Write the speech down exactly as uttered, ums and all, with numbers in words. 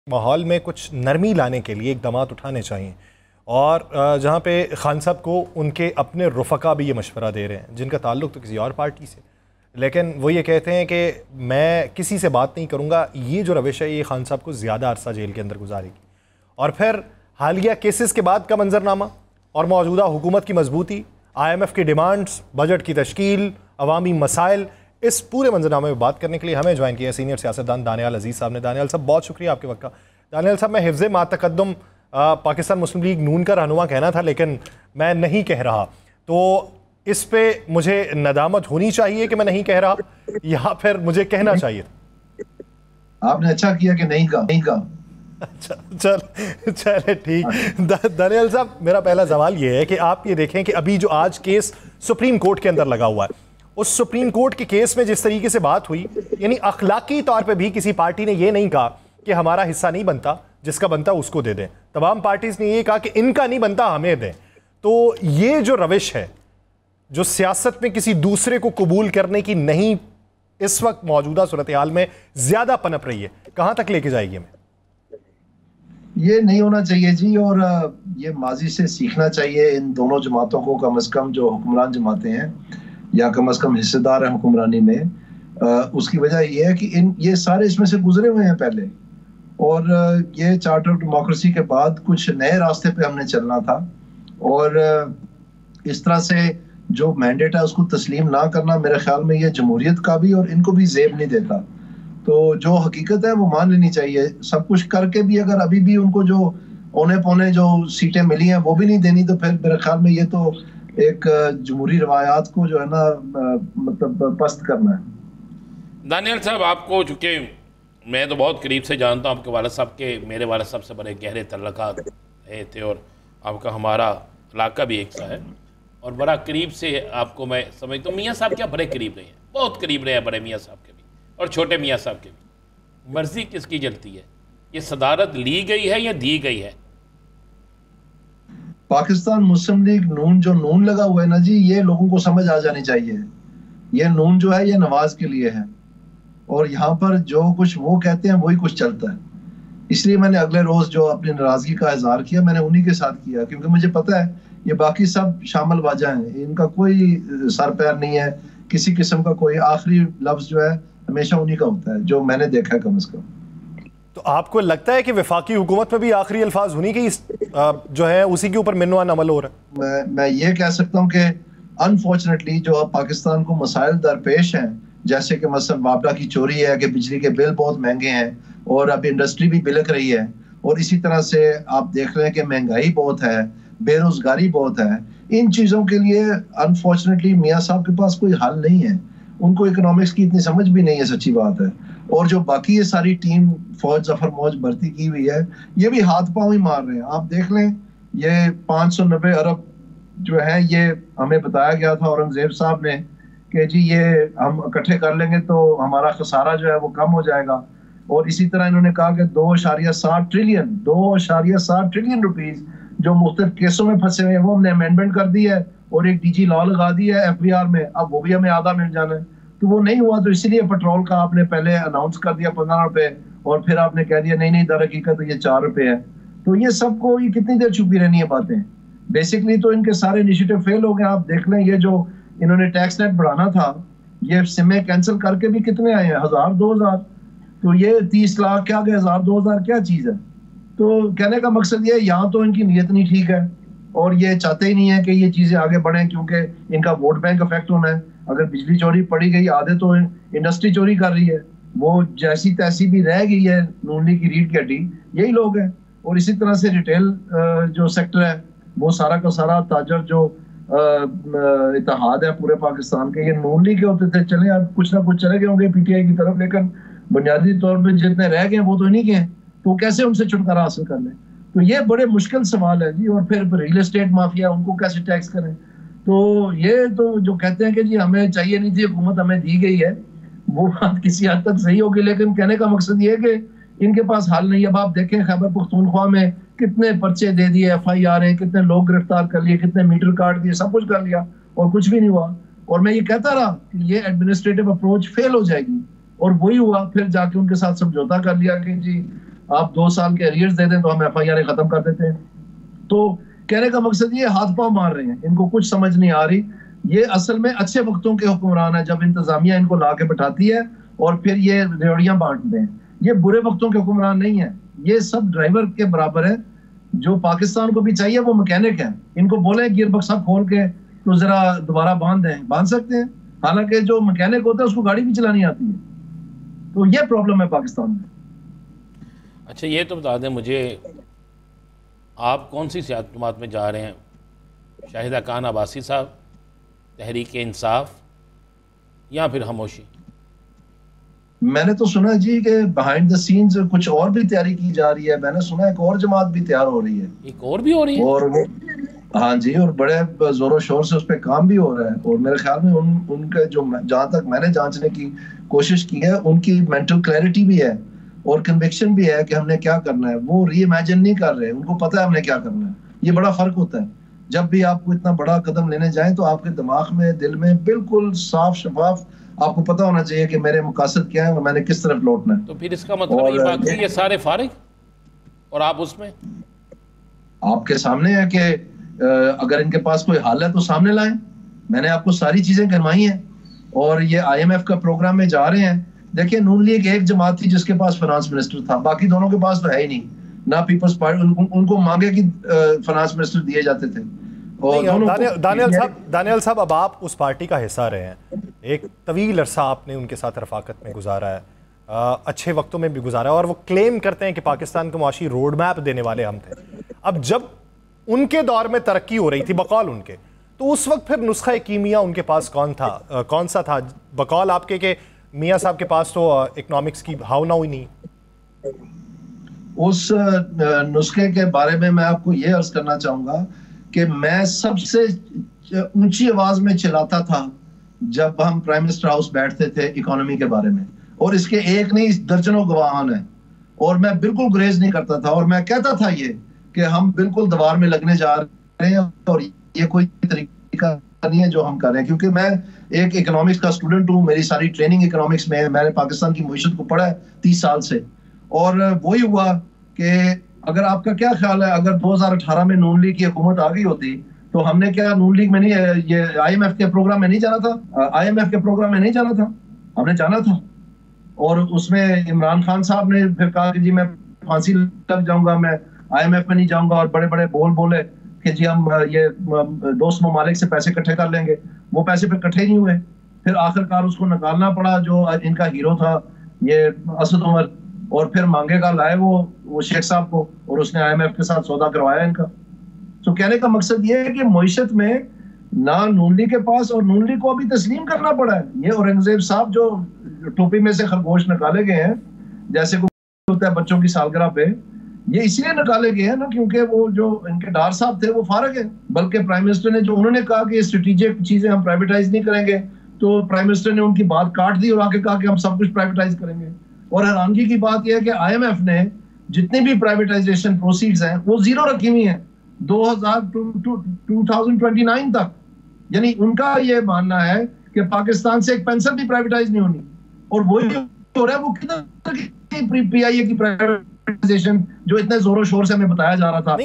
माहौल में कुछ नरमी लाने के लिए इकदामात उठाने चाहिए। और जहाँ पे खान साहब को उनके अपने रुफ़का भी ये मशवरा दे रहे हैं जिनका ताल्लुक़ तो किसी और पार्टी से, लेकिन वो ये कहते हैं कि मैं किसी से बात नहीं करूँगा। ये जो रविश है ये खान साहब को ज़्यादा अरसा जेल के अंदर गुजारेगी। और फिर हालिया केसेस के बाद का मंजरनामा और मौजूदा हुकूमत की मजबूती, आई एम एफ की डिमांड्स, बजट की तश्कील, अवामी मसाइल, इस पूरे मंजरनामे में बात करने के लिए हमें ज्वाइन किया सीनियर सियासतदान दानियाल अजीज़ साहब ने। दानियाल साहब बहुत शुक्रिया आपके वक्त का। दानियाल साहब, मैं हिफ्ज़ मातकद्दुम पाकिस्तान मुस्लिम लीग नून का रहनुमा कहना था लेकिन मैं नहीं कह रहा, तो इस पे मुझे नदामत होनी चाहिए कि मैं नहीं कह रहा या फिर मुझे कहना चाहिए? आपने अच्छा किया कि नहीं कहा नहीं कहा अच्छा, चल चले ठीक। दानियाल साहब, मेरा पहला सवाल ये है कि आप ये देखें कि अभी जो आज केस सुप्रीम कोर्ट के अंदर लगा हुआ है, उस सुप्रीम कोर्ट के केस में जिस तरीके से बात हुई, यानी अखलाकी तौर पे भी किसी पार्टी ने ये नहीं कहा कि हमारा हिस्सा नहीं बनता, जिसका बनता उसको दे दें। तमाम पार्टीज ने ये कहा कि इनका नहीं बनता हमें दें। तो ये जो रविश है जो सियासत में किसी दूसरे को कबूल करने की नहीं, इस वक्त मौजूदा सूरत हाल में ज्यादा पनप रही है, कहां तक लेके जाएगी हमें? ये नहीं होना चाहिए जी, और ये माजी से सीखना चाहिए इन दोनों जमातों को, कम अज कम जो हुक्मरान जमातें हैं या कम अज कम हिस्सेदार हैं हुक्मरानी में। आ, उसकी वजह यह है कि इन ये सारे इसमें से गुजरे हुए हैं पहले, और ये चार्टर डेमोक्रेसी के बाद कुछ नए रास्ते पे हमने चलना था, और इस तरह से जो मैंडेट है उसको तस्लीम ना करना मेरे ख्याल में ये जमहूरियत का भी और इनको भी जेब नहीं देता। तो जो हकीकत है वो मान लेनी चाहिए। सब कुछ करके भी अगर अभी भी उनको जो औने पौने जो सीटें मिली हैं वो भी नहीं देनी, तो फिर मेरे ख्याल में ये तो एक जमहूरी रवायात को जो है ना मतलब पस्त करना है। दानियाल साहब, आपको चूँकि मैं तो बहुत करीब से जानता हूँ, आपके वालिद साहब के मेरे वालिद साहब से बड़े गहरे तल्लुकात है थे, और आपका हमारा इलाका भी एक सा है, और बड़ा करीब से आपको मैं समझता हूँ। मियाँ साहब क्या बड़े करीब रहे हैं, बहुत करीब रहे हैं बड़े मियाँ साहब के भी और छोटे मियाँ साहब के भी। मर्जी किसकी जलती है? ये सदारत ली गई है या दी गई है? पाकिस्तान मुस्लिम लीग नून जो नून लगा हुआ है ना जी, ये लोगों को समझ आ जानी चाहिए। ये नून जो है ये नवाज के लिए है, और यहाँ पर जो कुछ वो कहते हैं वही कुछ चलता है। इसलिए मैंने अगले रोज जो अपनी नाराजगी का इजहार किया, मैंने उन्हीं के साथ किया, क्योंकि मुझे पता है ये बाकी सब शामिल वाजा हैं, इनका कोई सर पैर नहीं है, किसी किस्म का कोई आखिरी लफ्ज जो है हमेशा उन्हीं का होता है, जो मैंने देखा है कम अज कम। तो आपको लगता है कि वफाकी हुकूमत में भी आखिरी अल्फाज होनी की जो है उसी के ऊपर मिनवान अमल हो रहा है? मैं मैं ये कह सकता हूँ कि अनफॉर्चुनेटली जो अब पाकिस्तान को मसाइल दरपेश हैं, जैसे कि मसलन वापडा की चोरी है, कि बिजली के बिल बहुत महंगे हैं और अब इंडस्ट्री भी बिलक रही है, और इसी तरह से आप देख रहे हैं कि महंगाई बहुत है, बेरोजगारी बहुत है। इन चीज़ों के लिए अनफॉर्चुनेटली मियाँ साहब के पास कोई हल नहीं है, उनको इकोनॉमिक्स की इतनी समझ भी नहीं है, सच्ची बात है। और जो बाकी ये सारी टीम फौज जफर मौज भर्ती की हुई है, ये भी हाथ पांव ही मार रहे हैं। आप देख लें, ये पाँच सौ नब्बे अरब जो है ये हमें बताया गया था औरंगजेब साहब ने कि जी ये हम इकट्ठे कर लेंगे तो हमारा खसारा जो है वो कम हो जाएगा। और इसी तरह इन्होंने कहा कि दो अशारिया सात ट्रिलियन दो अशारिया सात ट्रिलियन रुपीज जो मुख्तलिफ केसों में फंसे हुए हैं वो हमने अमेंडमेंट कर दी है और एक डीजी लॉ लगा दी है एफ बी आर में, अब वो भी हमें आधा मिल जाना है। तो वो नहीं हुआ, तो इसीलिए पेट्रोल का आपने पहले अनाउंस कर दिया पंद्रह रुपए, और फिर आपने कह दिया नहीं नहीं दर हकीकत तो ये चार रुपए है। तो ये सबको ये कितनी देर छुपी रहनी है बातें? बेसिकली तो इनके सारे इनिशिएटिव फेल हो गए। आप देख लें, ये जो इन्होंने टैक्स नेट बढ़ाना था, ये सिमें कैंसिल करके भी कितने आए हैं, हजार दो हजार। तो ये तीस लाख क्या गए, हजार दो हजार क्या चीज है? तो कहने का मकसद ये है, यहाँ तो इनकी नीयत नहीं ठीक है और ये चाहते ही नहीं है कि ये चीजें आगे बढ़ें, क्योंकि इनका वोट बैंक इफेक्ट होना है। अगर बिजली चोरी पड़ी गई, आधे तो इंडस्ट्री चोरी कर रही है, वो जैसी तैसी भी रह गई है नून लीग की रीढ़ की हड्डी यही लोग हैं। और इसी तरह से रिटेल जो सेक्टर है वो सारा का सारा ताजर जो इत्तेहाद है पूरे पाकिस्तान के, ये नून लीग के होते थे। चले अब कुछ ना कुछ चले गए होंगे पीटीआई की तरफ, लेकिन बुनियादी तौर पर जितने रह गए वो तो इन्हीं के हैं, तो कैसे उनसे छुटकारा हासिल कर लें? तो ये बड़े मुश्किल सवाल है जी। और फिर रियल एस्टेट माफिया, उनको कैसे टैक्स करें? तो ये तो जो कहते हैं कि जी हमें चाहिए नहीं थी हुकूमत, हमें दी गई है, वो बात किसी हद तक सही होगी, लेकिन कहने का मकसद ये है कि इनके पास हल नहीं। अब आप देखें खैबर पख्तूनख्वा में कितने पर्चे दे दिए, एफ आई आर है, कितने लोग गिरफ्तार कर लिए, कितने मीटर काट दिए, सब कुछ कर लिया और कुछ भी नहीं हुआ। और मैं ये कहता रहा कि ये एडमिनिस्ट्रेटिव अप्रोच फेल हो जाएगी, और वही हुआ। फिर जाके उनके साथ समझौता कर लिया कि जी आप दो साल के एरियर्स दे दें तो हम एफ आई आर खत्म कर देते हैं। तो कहने का मकसद ये हाथ पांव मार रहे हैं, इनको कुछ समझ नहीं आ रही। ये असल में अच्छे वक्तों के हुक्मरान है, जब इंतजामिया इनको ला के बैठाती है और फिर ये रेवड़ियां बांटते हैं। ये बुरे वक्तों के हुक्मरान नहीं है, ये सब ड्राइवर के बराबर है। जो पाकिस्तान को भी चाहिए वो मैकेनिक है, इनको बोले गियर बक्सा खोल के तो जरा दोबारा बांध दें, बांध सकते हैं, हालांकि जो मैकेनिक होता है उसको गाड़ी भी चलानी आती है। तो ये प्रॉब्लम है पाकिस्तान में। अच्छा ये तो बता दें मुझे, आप कौन सी सियासत जमात में जा रहे हैं? शाहिदा खान अब्बासी साहब, तहरीक इंसाफ या फिर खामोशी? मैंने तो सुना जी कि बिहाइंड द सीन्स कुछ और भी तैयारी की जा रही है। मैंने सुना एक और जमात भी तैयार हो रही है। एक और भी हो रही है? और वो हाँ जी, और बड़े जोरों शोर से उस पर काम भी हो रहा है। और मेरे ख्याल में उन उनके जो जहाँ तक मैंने जांचने की कोशिश की है, उनकी मेंटल क्लैरिटी भी है और कन्विक्शन भी है कि हमने क्या करना है। वो री इमेजिन नहीं कर रहे, उनको पता है हमने क्या करना है। ये बड़ा फर्क होता है। जब भी आपको इतना बड़ा कदम लेने जाएं तो आपके दिमाग में, दिल में बिल्कुल साफ शफाफ आपको पता होना चाहिए कि मेरे मकासद क्या है और मैंने किस तरफ लौटना है। तो फिर इसका मतलब ये बाकी ये सारे फारिग और आप उसमें? आपके सामने है कि अगर इनके पास कोई हाल है तो सामने लाएं। मैंने आपको सारी चीजें करवाई हैं और ये आई एम एफ का प्रोग्राम में जा रहे हैं। देखिए, नून लीग एक जमात थी जिसके पास फाइनेंस मिनिस्टर था, बाकी दोनों के पास तो है ही नहीं ना। पीपल्स पार्टी उन, उनको मांगे कि फाइनेंस मिनिस्टर दिए जाते थे। और दानियल दानियल साहब दानियल साहब अब आप उस पार्टी का हिस्सा रहे हैं, एक तवील अरसा आपने उनके साथ रफाकत में गुजारा है, आ, अच्छे वक्तों में भी गुजारा है, और वो क्लेम करते हैं कि पाकिस्तान को मुआशी रोड मैप देने वाले हम थे। अब जब उनके दौर में तरक्की हो रही थी बकौल उनके, तो उस वक्त फिर नुस्खा कीमिया उनके पास कौन था, आ, कौन सा था बकौल आपके के मियाँ साहब के पास तो इकोनॉमिक्स की भावना हुई नहीं? उस नुस्खे के बारे में मैं आपको ये अर्ज करना चाहूंगा कि मैं सबसे ऊंची आवाज में चिल्लाता था जब हम प्राइम मिनिस्टर हाउस बैठते थे इकोनॉमी के बारे में, और इसके एक नहीं दर्जनों गवाहान है। और मैं बिल्कुल गुरेज नहीं करता था और मैं कहता था ये कि हम बिल्कुल दीवार में लगने जा रहे हैं और ये कोई तरीका नहीं है जो हम कर रहे हैं। क्योंकि मैं एक इकोनॉमिक्स का स्टूडेंट हूँ, मेरी सारी ट्रेनिंग इकोनॉमिक्स में है, मैंने पाकिस्तान की मईशत को पढ़ा है तीस साल से। और वही हुआ कि अगर आपका क्या ख्याल है, अगर दो हज़ार अठारह में नून लीग की हुकूमत आ गई होती तो हमने क्या नून लीग में नहीं, ये आई एम एफ के प्रोग्राम में नहीं जाना था? आई एम एफ के प्रोग्राम में नहीं जाना था, हमने जाना था। और उसमें इमरान खान साहब ने फिर कहा कि जी मैं फांसी लग जाऊंगा, मैं आई एम एफ में नहीं जाऊंगा, और बड़े बड़े बोल बोले कि जी हम ये दोस्त ममालिक से पैसे इकट्ठे कर लेंगे। वो पैसे फिर इकट्ठे नहीं हुए, फिर आखिरकार उसको निकालना पड़ा जो इनका हीरो था ये असद उमर, और फिर मांगेगा लाए वो वो शेख साहब को, और उसने आई एम एफ के साथ सौदा करवाया इनका। तो कहने का मकसद ये है कि मईशत में ना नून लीग के पास, और नून लीग को अभी तस्लीम करना पड़ा है। ये औरंगजेब साहब जो टोपी में से खरगोश निकाले गए हैं, जैसे कोई होता है बच्चों की सालगिरह पे, ये इसलिए निकाले गए हैं ना क्योंकि वो जो इनके डार साहब थे वो फारग है। बल्कि प्राइम मिनिस्टर ने जो उन्होंने कहा कि स्ट्रेटेजिक चीजें हम प्राइवेटाइज नहीं करेंगे, तो प्राइम मिनिस्टर ने उनकी बात काट दी और आके कहा कि हम सब कुछ प्राइवेटाइज करेंगे। और हैरानगी की बात यह है कि आई एम एफ ने जितनी भी प्राइवेटाइजेशन प्रोसीड्स हैं वो जीरो रखी हुई हैं दो हज़ार उनतीस तक। यानी उनका ये मानना है कि पाकिस्तान से एक पेंशन भी प्राइवेटाइज नहीं होनी, और वही हो रहा है। वो किधर की पी आई ए की प्राइवेटाइजेशन जो इतने जोरों शोर से हमें बताया जा रहा था।